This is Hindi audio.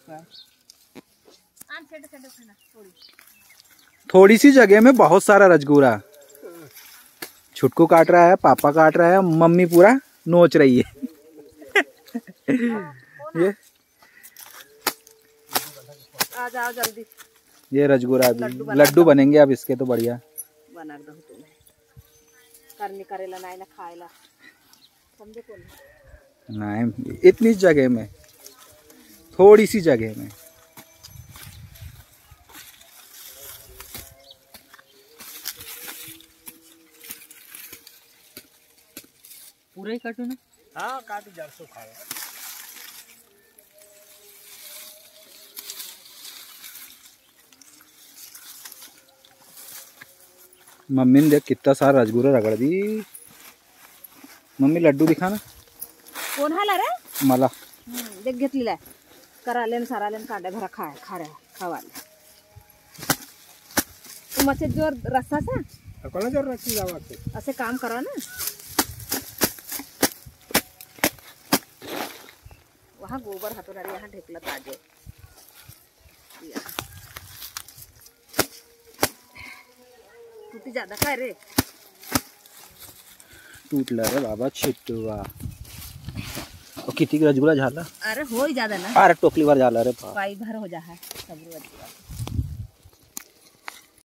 थोड़ी सी जगह में बहुत सारा रजगूरा। छुटकू काट रहा है, पापा काट रहा है, मम्मी पूरा नोच रही है। ये आ जाओ जल्दी। ये रजगूरा लड्डू बनेंगे अब इसके तो बढ़िया बना दो तुम्हें। करनी करेला ना खाएला समझे को नहीं। इतनी जगह में, थोड़ी सी जगह में। पूरा ही काटू ना। हाँ काट जा सो खाओ। मम्मी ने देख कितना सारा रजगूरा रगड़ दी। मम्मी लड्डू दिखाना। कोण हाला रे मला देख घेतलेला आहे। करालेन सारालेन कांडे भरा खा खावाले तू मच्छे जोर रस्सा सा कोणा जोर रस्सी जावा असे काम करा ना। वहाँ गोबर हाथों यहाँ ढेकला ताजे टूटी ज्यादा काय रे टूटला रे बाबा छिट्टूवा। और किती रजगुल्ला झाला। अरे हो ही ज्यादा ना। अरे टोकली भर झाला रे पाई भर हो जा है सब रजगुल्ला।